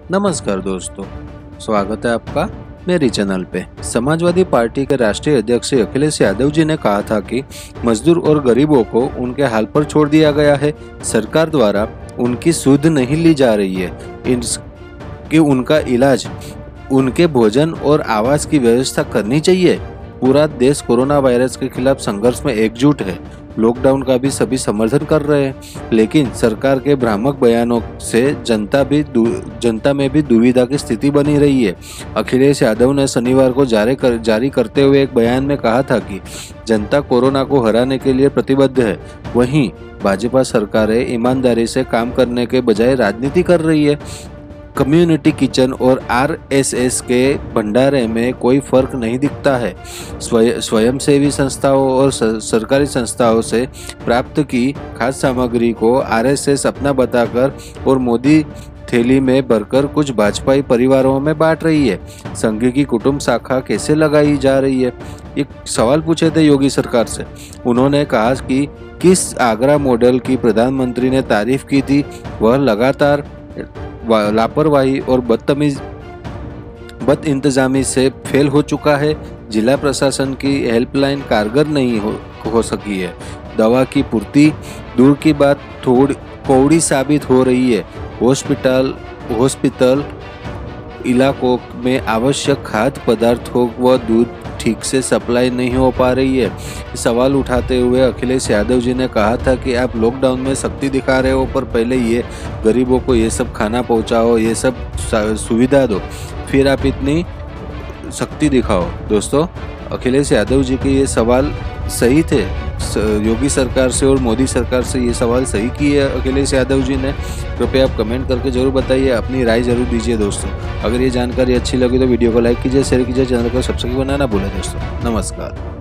नमस्कार दोस्तों, स्वागत है आपका मेरी चैनल पे। समाजवादी पार्टी के राष्ट्रीय अध्यक्ष अखिलेश यादव जी ने कहा था कि मजदूर और गरीबों को उनके हाल पर छोड़ दिया गया है। सरकार द्वारा उनकी सुध नहीं ली जा रही है कि उनका इलाज, उनके भोजन और आवास की व्यवस्था करनी चाहिए। पूरा देश कोरोना वायरस के खिलाफ संघर्ष में एकजुट है। लॉकडाउन का भी सभी समर्थन कर रहे हैं, लेकिन सरकार के भ्रामक बयानों से जनता में भी दुविधा की स्थिति बनी रही है। अखिलेश यादव ने शनिवार को जारी करते हुए एक बयान में कहा था कि जनता कोरोना को हराने के लिए प्रतिबद्ध है। वहीं भाजपा सरकारें ईमानदारी से काम करने के बजाय राजनीति कर रही है। कम्युनिटी किचन और आरएसएस के भंडारे में कोई फर्क नहीं दिखता है। स्वयंसेवी संस्थाओं और सरकारी संस्थाओं से प्राप्त की खाद्य सामग्री को आरएसएस अपना बताकर और मोदी थैली में भरकर कुछ भाजपाई परिवारों में बांट रही है। संघ की कुटुंब शाखा कैसे लगाई जा रही है? एक सवाल पूछे थे योगी सरकार से। उन्होंने कहा कि किस आगरा मॉडल की प्रधानमंत्री ने तारीफ की थी, वह लगातार लापरवाही और बदइंतजामी से फेल हो चुका है। जिला प्रशासन की हेल्पलाइन कारगर नहीं हो सकी है। दवा की पूर्ति दूर की बात थोड़ी कौड़ी साबित हो रही है। हॉस्पिटल इलाकों में आवश्यक खाद्य पदार्थों व दूध ठीक से सप्लाई नहीं हो पा रही है। सवाल उठाते हुए अखिलेश यादव जी ने कहा था कि आप लॉकडाउन में शक्ति दिखा रहे हो, पर पहले ये गरीबों को ये सब खाना पहुंचाओ, ये सब सुविधा दो, फिर आप इतनी शक्ति दिखाओ। दोस्तों, अखिलेश यादव जी के ये सवाल सही थे। योगी सरकार से और मोदी सरकार से ये सवाल सही किए अखिलेश यादव जी ने। कृपया आप कमेंट करके जरूर बताइए, अपनी राय जरूर दीजिए दोस्तों। अगर ये जानकारी अच्छी लगी तो वीडियो को लाइक कीजिए, शेयर कीजिए, चैनल को सब्सक्राइब करना ना भूलें दोस्तों। नमस्कार।